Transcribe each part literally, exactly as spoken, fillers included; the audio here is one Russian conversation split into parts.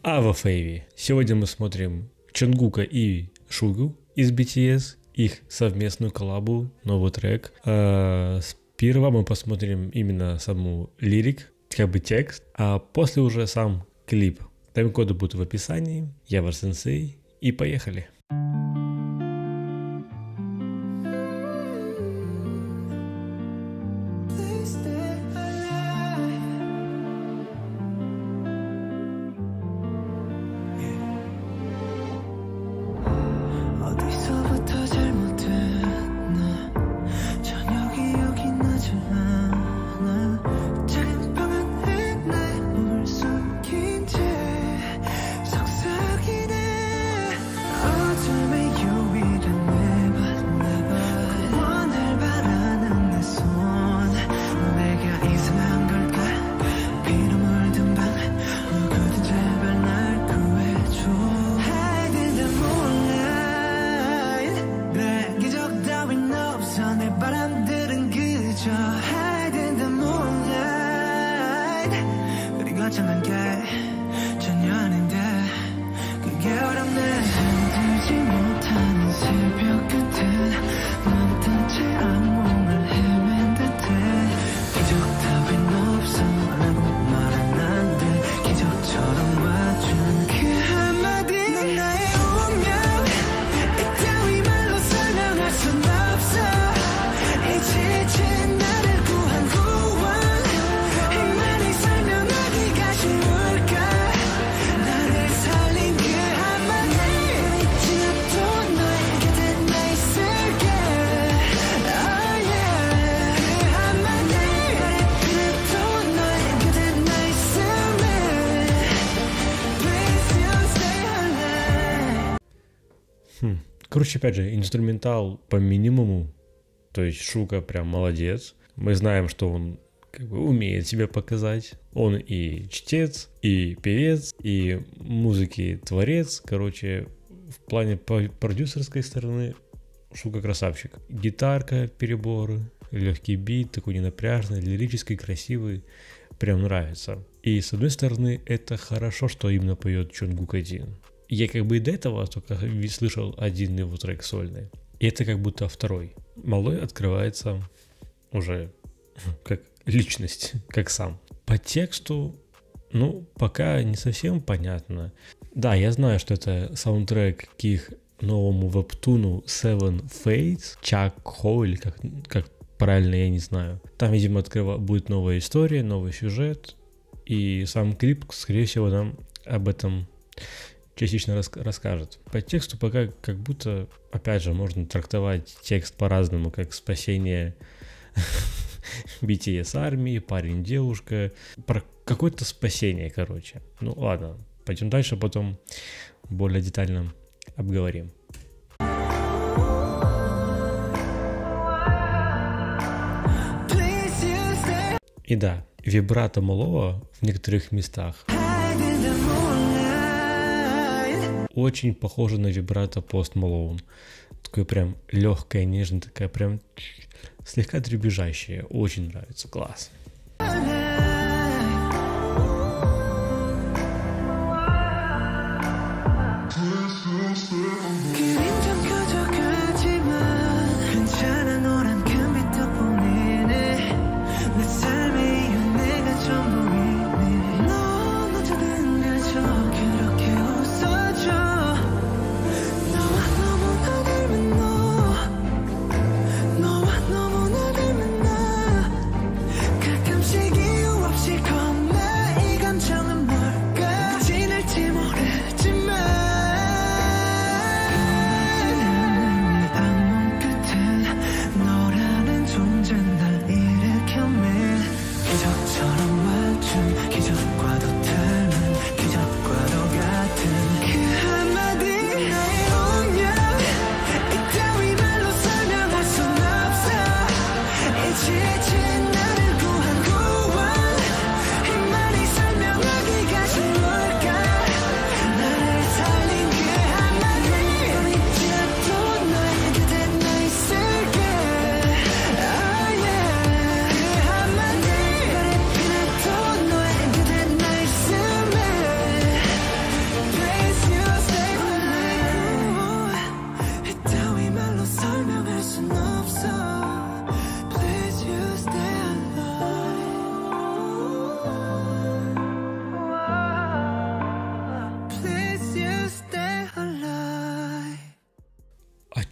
А во Фейве сегодня мы смотрим Чонгука и Шугу из би ти эс, их совместную коллабу, новый трек. А, сперва мы посмотрим именно саму лирик, как бы текст, а после уже сам клип. Тайм-коды будут в описании. Я ваш сенсей, и поехали. Хм. Короче, опять же, инструментал по минимуму, то есть Шуга прям молодец. Мы знаем, что он как бы умеет себя показать. Он и чтец, и певец, и музыки творец. Короче, в плане продюсерской стороны Шуга красавчик. Гитарка, переборы, легкий бит, такой ненапряжный, лирический, красивый. Прям нравится. И с одной стороны, это хорошо, что именно поет Чонгук один. Я как бы и до этого только слышал один его трек сольный. И это как будто второй. Малой открывается уже как личность, как сам. По тексту, ну, пока не совсем понятно. Да, я знаю, что это саундтрек к их новому вебтуну Seven Fates, Чак Хо, или как, как правильно, я не знаю. Там, видимо, открыва... будет новая история, новый сюжет. И сам клип, скорее всего, нам об этом частично рас- расскажет. По тексту пока как будто, опять же, можно трактовать текст по-разному, как спасение би ти эс армии, парень-девушка, про какое-то спасение, короче. Ну ладно, пойдем дальше, потом более детально обговорим. И да, вибрато малого в некоторых местах очень похоже на вибрато Post Malone. Такое прям легкое, нежное, такая прям слегка дребезжащая. Очень нравится, класс.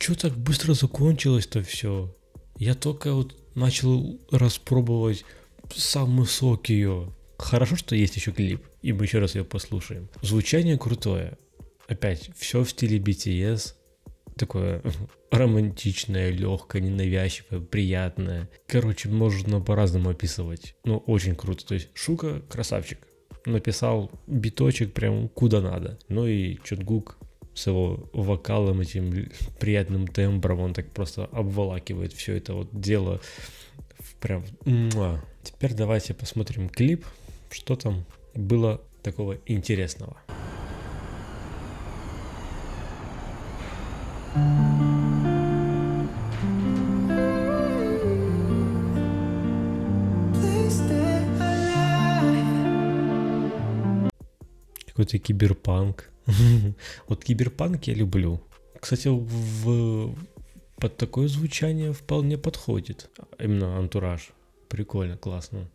чё так быстро закончилось-то все? Я только вот начал распробовать самый сок ее. Хорошо, что есть еще клип, и мы еще раз ее послушаем. Звучание крутое. Опять, все в стиле би ти эс. Такое романтичное, легкое, ненавязчивое, приятное. Короче, можно по-разному описывать. Но очень круто. То есть Шука красавчик. Написал биточек прям куда надо. Ну и Чонгук с его вокалом, этим приятным тембром, он так просто обволакивает все это вот дело. Прям. Муа. Теперь давайте посмотрим клип, что там было такого интересного. Какой-то киберпанк. Вот киберпанк я люблю. Кстати, в... под такое звучание вполне подходит. Именно антураж. Прикольно, классно.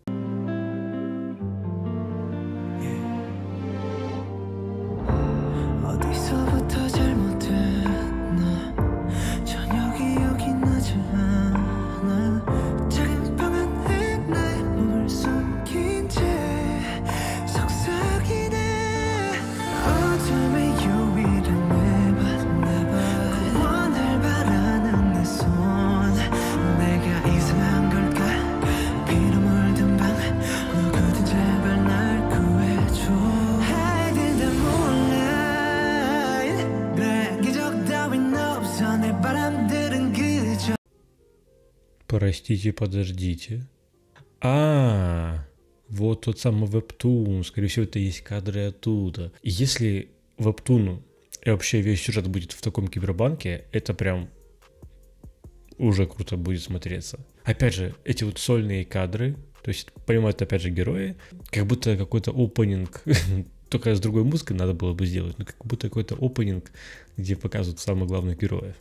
Простите, подождите. А, вот тот самый вебтун. Скорее всего, это есть кадры оттуда. Если вебтун и вообще весь сюжет будет в таком кибербанке, это прям уже круто будет смотреться. Опять же, эти вот сольные кадры, то есть, понимают, опять же, герои, как будто какой-то опенинг, только с другой музыкой надо было бы сделать, но как будто какой-то опенинг, где показывают самых главных героев.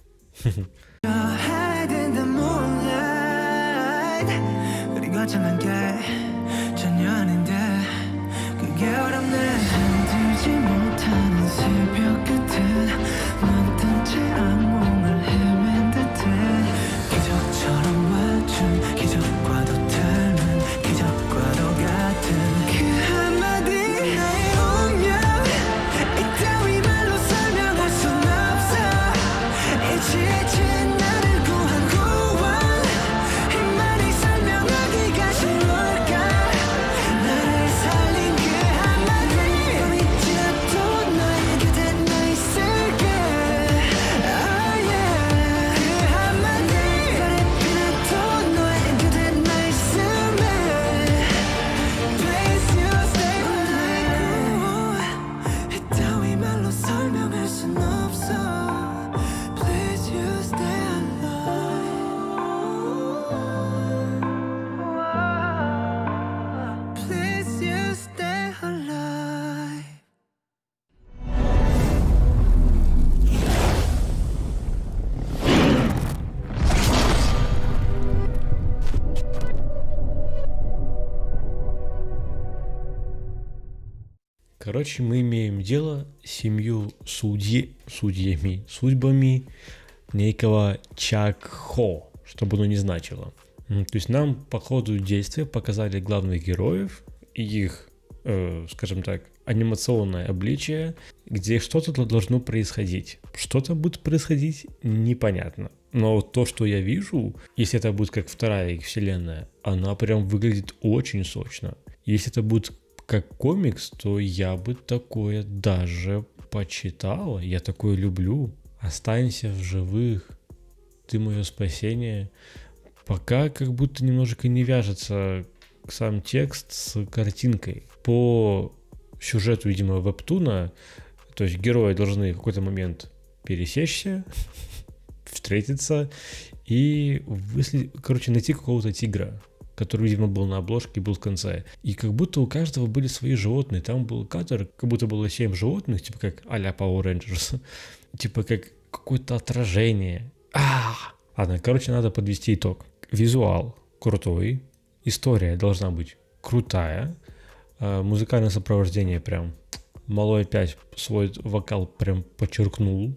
거창한 게 전혀 아닌데 그게 어렵네 흔들지 못하는 새벽 끝은 넌 채 악몽을 헤맨 듯해 기적처럼 와준 기적과도 닮은 기적과도 같은 그 한마디 나의 운명 이따위 말로 설명할 순 없어 이 지친 나를 구한 구원 이 말이 설명하기가 쉬울까 나를 살린 그 한마디 이제도 너의 곁에 나 있을게 oh yeah 그 한마디 이제도 너의 곁에 나 있음에 Please you stay alive 이따위 말로 설명할 순 없어 Please you stay alive Please you stay alive Короче, мы имеем дело с семью судьи, судьями, судьбами некого Чак-Хо, что бы оно ни значило. М, То есть нам по ходу действия показали главных героев и их, э, скажем так, анимационное обличие, где что-то тут должно происходить. Что там будет происходить, непонятно. Но вот то, что я вижу, если это будет как вторая их вселенная, она прям выглядит очень сочно. Если это будет как комикс, то я бы такое даже почитал. Я такое люблю. Останься в живых. Ты мое спасение. Пока как будто немножко не вяжется сам текст с картинкой. По сюжету, видимо, вебтуна, то есть герои должны в какой-то момент пересечься, встретиться и выследить, короче, найти какого-то тигра, который, видимо, был на обложке и был в конце. И как будто у каждого были свои животные. Там был кадр, как будто было семь животных, типа как а-ля Power Rangers. Типа как какое-то отражение. А, ладно, короче, надо подвести итог. Визуал крутой, история должна быть крутая, а, музыкальное сопровождение прям. Малой опять свой вокал прям подчеркнул.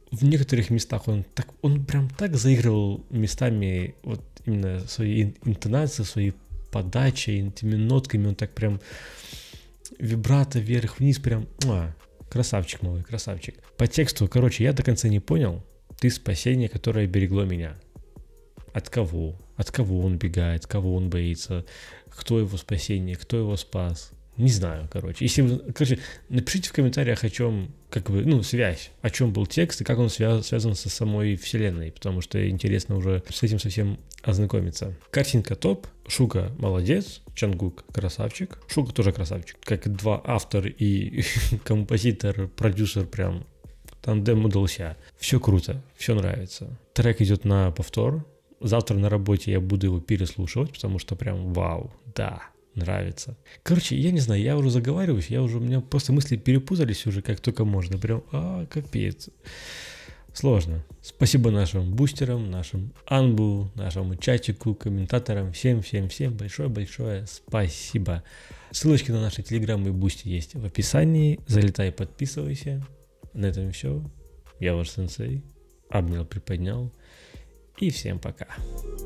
в некоторых местах он так, он прям так заигрывал местами вот именно свои интонации, свои подачи, этими нотками, он так прям вибрато вверх-вниз, прям, а, красавчик малый, красавчик. По тексту, короче, я до конца не понял, ты спасение, которое берегло меня. От кого? От кого он бегает, кого он боится, кто его спасение, кто его спас. Не знаю, короче. Если вы, короче, напишите в комментариях, о чем, как бы, ну, связь, о чем был текст и как он связ, связан со самой вселенной, потому что интересно уже с этим совсем ознакомиться. Картинка топ, Шуга молодец, Чангук красавчик, Шуга тоже красавчик, как два автор и композитор, продюсер, прям тандем удался. Все круто, все нравится. Трек идет на повтор. Завтра на работе я буду его переслушивать, потому что прям вау, да. Нравится. Короче, я не знаю, я уже заговариваюсь, я уже, у меня просто мысли перепутались уже как только можно. Прям, а, капец. Сложно. Спасибо нашим бустерам, нашим анбу, нашему чатику, комментаторам. Всем-всем-всем большое-большое спасибо. Ссылочки на наши телеграммы и бусти есть в описании. Залетай, подписывайся. На этом все. Я ваш сенсей. Обнял, приподнял. И всем пока.